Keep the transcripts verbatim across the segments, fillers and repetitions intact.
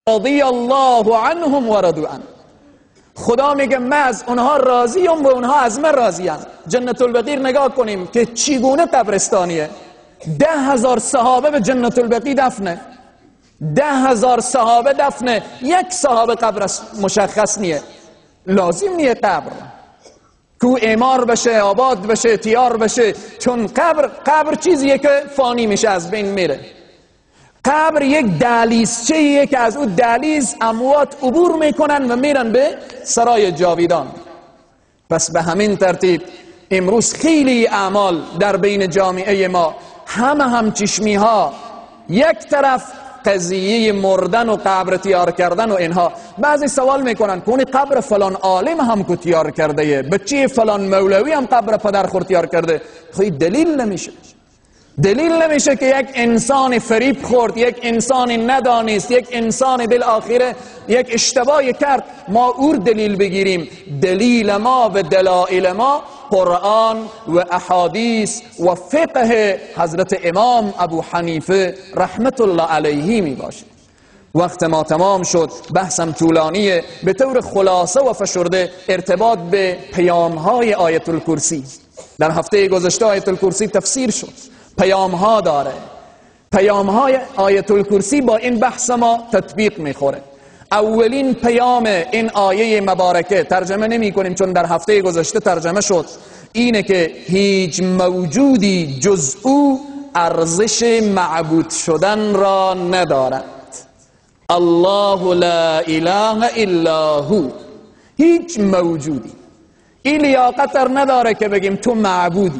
رضی الله عنهم و رضوا عنه. خدا میگه من از اونها راضیم و اونها از من راضیم. جنت البقیع نگاه کنیم که چگونه قبرستانیه. ده هزار صحابه به جنت البقیع دفنه، ده هزار صحابه دفنه، یک صحابه قبر مشخص نیه، لازم نیه قبر کو اعمار بشه، آباد بشه، تیار بشه، چون قبر قبر چیزیه که فانی میشه، از بین میره. قبر یک دهلیزچه‌ایه که از اون دهلیز اموات عبور میکنن و میرن به سرای جاویدان. پس به همین ترتیب امروز خیلی اعمال در بین جامعه ما همه هم چشمی ها یک طرف قضیه مردن و قبر تیار کردن و اینها. بعضی سوال میکنن کنی قبر فلان عالم هم که تیار کرده، بچه فلان مولوی هم قبر پدر خور تیار کرده. خیلی دلیل نمیشه، دلیل نمیشه که یک انسان فریب خورد، یک انسان ندانست، یک انسان بالاخره یک اشتباهی کرد ما اور دلیل بگیریم. دلیل ما و دلائل ما قرآن و احادیث و فقه حضرت امام ابو حنیفه رحمت الله علیه می باشه. وقت ما تمام شد، بحثم طولانیه. به طور خلاصه و فشرده ارتباط به پیامهای آیت الکرسی. در هفته گذشته آیت الکرسی تفسیر شد، پیام ها داره. پیام های آیت الکرسی با این بحث ما تطبیق میخوره. اولین پیام این آیه مبارکه، ترجمه نمی کنیم چون در هفته گذشته ترجمه شد، اینه که هیچ موجودی جز او ارزش معبود شدن را ندارد. الله لا اله الا هو. هیچ موجودی این لیاقت نداره که بگیم تو معبودی.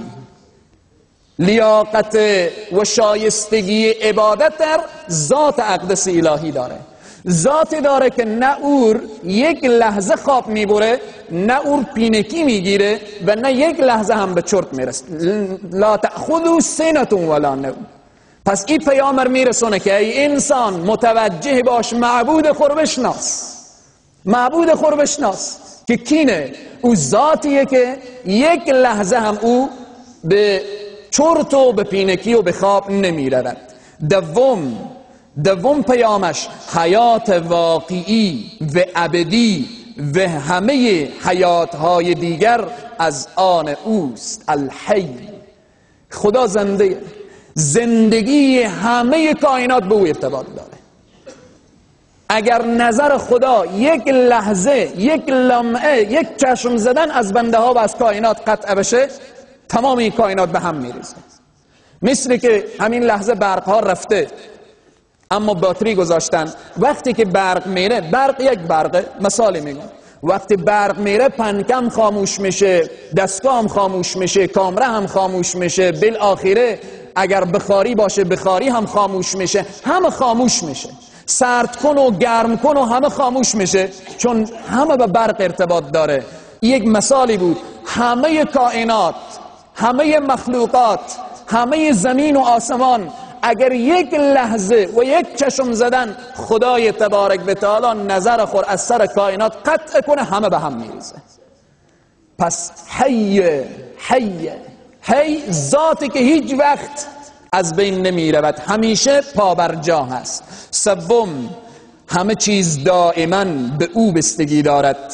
لیاقت و شایستگی عبادت در ذات اقدس الهی داره. ذاتی داره که نه اور یک لحظه خواب میبره، نه اور پینکی میگیره و نه یک لحظه هم به چرت میرسه. لا تأخذوا سنة ولا نوم. پس این پیامر میرسونه که ای انسان متوجه باش، معبود خور بشناس، معبود خور بشناس که کینه. او ذاتیه که یک لحظه هم او به چرت و به پینکی و به خواب نمیرد. دوم دوم پیامش حیات واقعی و ابدی و همه حیاتهای دیگر از آن اوست. الحی، خدا زنده، زندگی همه کائنات به او ارتباط داره. اگر نظر خدا یک لحظه، یک لمعه، یک چشم زدن از بنده ها و از کائنات قطع بشه، تمام این کائنات به هم میریزه. مثل که همین لحظه برق ها رفته اما باتری گذاشتن. وقتی که برق میره، برق یک برقه، مثالی میگم، وقتی برق میره پنکم خاموش میشه، دستگاه هم خاموش میشه، کامره هم خاموش میشه، بالاخره اگر بخاری باشه بخاری هم خاموش میشه، همه خاموش میشه. سرد کن و گرم کن و همه خاموش میشه، چون همه به برق ارتباط داره. یک مثالی بود. همه کائنات، همه مخلوقات، همه زمین و آسمان اگر یک لحظه و یک چشم زدن خدای تبارک و تعالی نظر خور از سر کائنات قطع کنه، همه به هم میریزه. پس حی حی حی ذاتی که هیچ وقت از بین نمی رود، همیشه پابرجا هست. سوم، همه چیز دائما به او بستگی دارد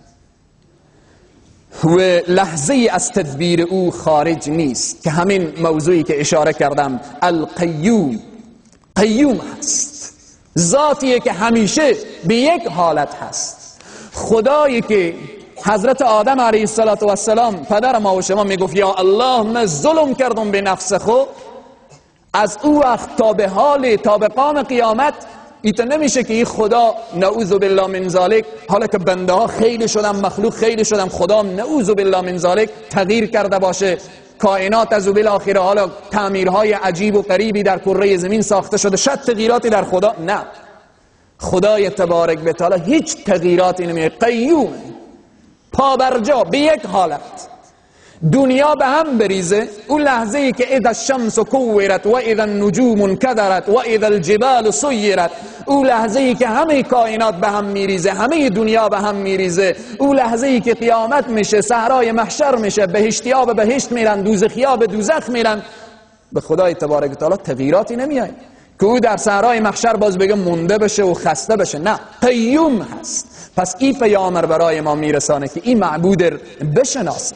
و لحظه از تدبیر او خارج نیست، که همین موضوعی که اشاره کردم. القیوم، قیوم هست، ذاتیه که همیشه به یک حالت هست. خدایی که حضرت آدم علیه السلام پدر ما و شما میگفت یا الله من ظلم کردم به نفس خود، از او وقت تا به حال تا به قام قیامت ایت نمیشه که این خدا نعوذ بالله من ذالک، حالا که بنده ها خیلی شدن، مخلوق خیلی شدن، خدا نعوذ بالله من ذالک تغییر کرده باشه، کائنات از او بالاخره حالا تعمیرهای عجیب و غریبی در کره زمین ساخته شده، شاید تغییراتی در خدا. نه، خدای تبارک و تعالی هیچ تغییراتی نمیه، قیوم، پابرجا به یک حالت. دنیا به هم بریزه، اون لحظه ای که اذا الشمس کورت و اذا النجوم انکدرت و اذا الجبال سیرت، اون لحظه ای که همه کائنات به هم میریزه، همه دنیا به هم میریزه، اون لحظه ای که قیامت میشه، صحرای محشر میشه، بهشتیا به بهشت میرن، دوزخیا به دوزخ میرن، به خدای تبارک و تعالی تغییراتی نمیاد. که او در صحرای محشر باز بگه مونده بشه و خسته بشه. نه، قیوم هست. پس این پیامبر برای ما میرسانه که این معبود بشناسید.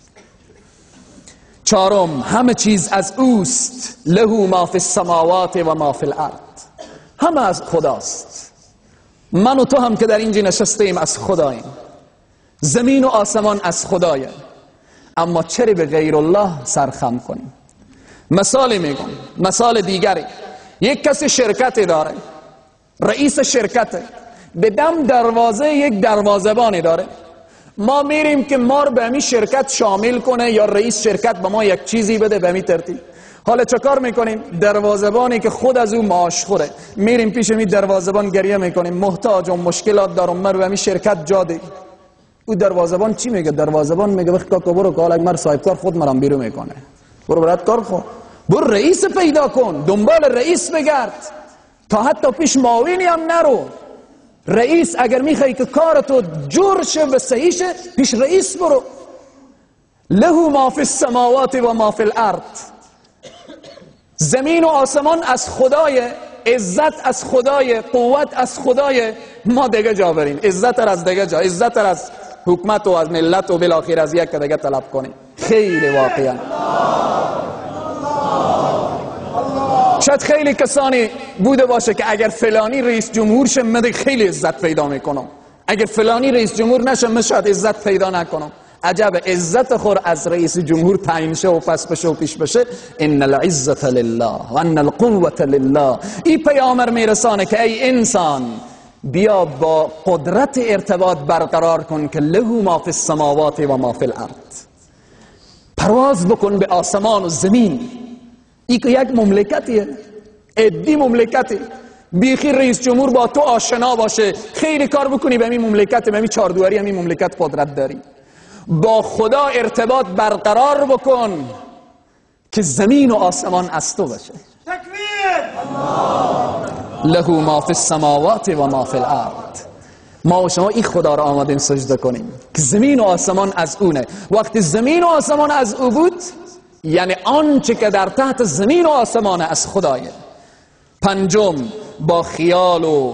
چهارم، همه چیز از اوست. له ما فی السماوات و ما فی الارض. همه از خداست. من و تو هم که در اینجا نشستیم از خداییم. زمین و آسمان از خدایه. اما چرا به غیر الله سرخم کنیم؟ مثال میگم، مثال دیگری. یک کسی شرکتی داره، رئیس شرکته، به دم دروازه یک دروازه‌بانی داره. ما میریم که ما رو به همین شرکت شامل کنه یا رئیس شرکت به ما یک چیزی بده به همین ترتیب. حالا چه کار میکنیم؟ دروازه‌بانی که خود از او معاش خوره، میریم پیش می دروازه‌بان گریه میکنیم محتاج و مشکلات دارم، من رو به همین شرکت جا ده. او دروازه‌بان چی میگه؟ دروازه‌بان میگه بخ کاکا برو که حالا مر صاحب کار خود مرام بیرون میکنه، برو برات کار خود، برو رئیس پیدا کن، دنبال رئیس بگرد، تا حتی پیش معاونی هم نرو. رئیس اگر میخوای که کارتو جور شه و صحیح شه، پیش رئیس برو. له ما فی السماوات و ما فی الارض. زمین و آسمان از خدای، عزت از خدای، قوت از خدای. ما دیگه جا بریم، عزت از دیگه جا، عزت از حکومت و از ملت و بالاخره از یک دیگه طلب کنیم. خیلی واقعا شاید خیلی کسانی بوده باشه که اگر فلانی رئیس جمهور شه من خیلی عزت پیدا میکنم، اگر فلانی رئیس جمهور نشه من شاید عزت پیدا نکنم. عجب، عزت خور از رئیس جمهور تعیین شه و پس بشه و پیش بشه. ان العزت لله و ان القوة لله. این پیامبر میرسانه که ای انسان بیا با قدرت ارتباط برقرار کن که له ما فی السماوات و ما فی الارض. پرواز بکن به آسمان و زمین. این که یک مملکتیه، ادی مملکتی. بیخی رئیس جمهور با تو آشنا باشه، خیلی کار بکنی به این مملکت، به این چاردواری همین مملکت قدرت داری. با خدا ارتباط برقرار بکن که زمین و آسمان از تو باشه. تکبیر! له ما فی السماوات و ما فی الارض. ما و شما این خدا را آمدیم سجده کنیم که زمین و آسمان از اونه. وقتی زمین و آسمان از او بود، یعنی آنچه که در تحت زمین و آسمان از خدایه. پنجم، با خیال و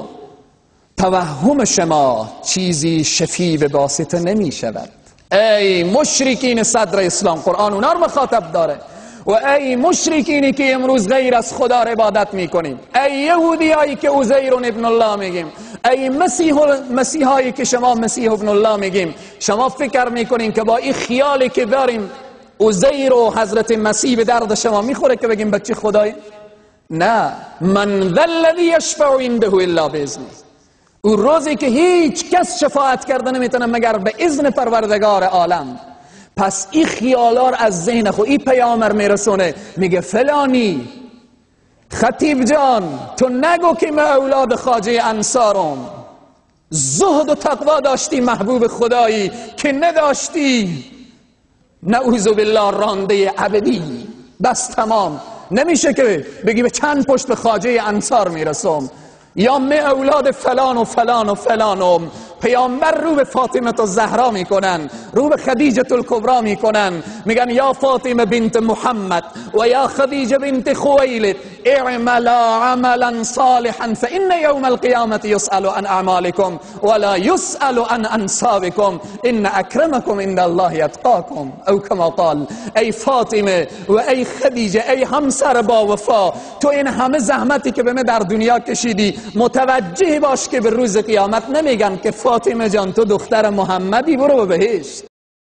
توهم شما چیزی شفی و باسطه نمی شود. ای مشرکین صدر اسلام، قرآن اونا رو مخاطب داره. و ای مشرکینی که امروز غیر از خدا عبادت میکنیم، ای یهودی هایی که عزیر ابن الله میگیم، ای مسیح مسیحایی که شما مسیح ابن الله میگیم، شما فکر میکنین که با این خیالی که داریم عزیر و حضرت مسیح به درد شما میخوره که بگیم بچه خدای؟ نه. من ذا الذی یشفع عنده الا باذنه. او روزی که هیچ کس شفاعت کرده نمیتونه مگر به اذن پروردگار عالم. پس این خیالار از ذهن خود این پیامبر میرسونه، میگه فلانی خطیب جان تو نگو که من اولاد خواجه انصارم، زهد و تقوا داشتی محبوب خدایی که نداشتی نعوذ بالله رانده ابدی. بس تمام نمیشه که بگی به چند پشت خواجه انصار میرسم، یا می اولاد فلان و فلان و فلانم. پیامبر رو به فاطمه الزهرا میکنن، رو به خدیجه الکبرا میکنن، میگن یا فاطمه بنت محمد و یا خدیجه بنت خویلد اعملا عملا صالحا فان یوم القیامه یسأل عن اعمالکم ولا یسأل عن انسابکم ان اکرمکم عند الله اتقاکم. او کما قال. ای فاطمه و ای خدیجه، ای همسر با وفا، تو این همه زحمتی که به من در دنیا کشیدی متوجه باش که به روز قیامت نمیگن که فاطمه جان تو دختر محمدی برو به بهشت.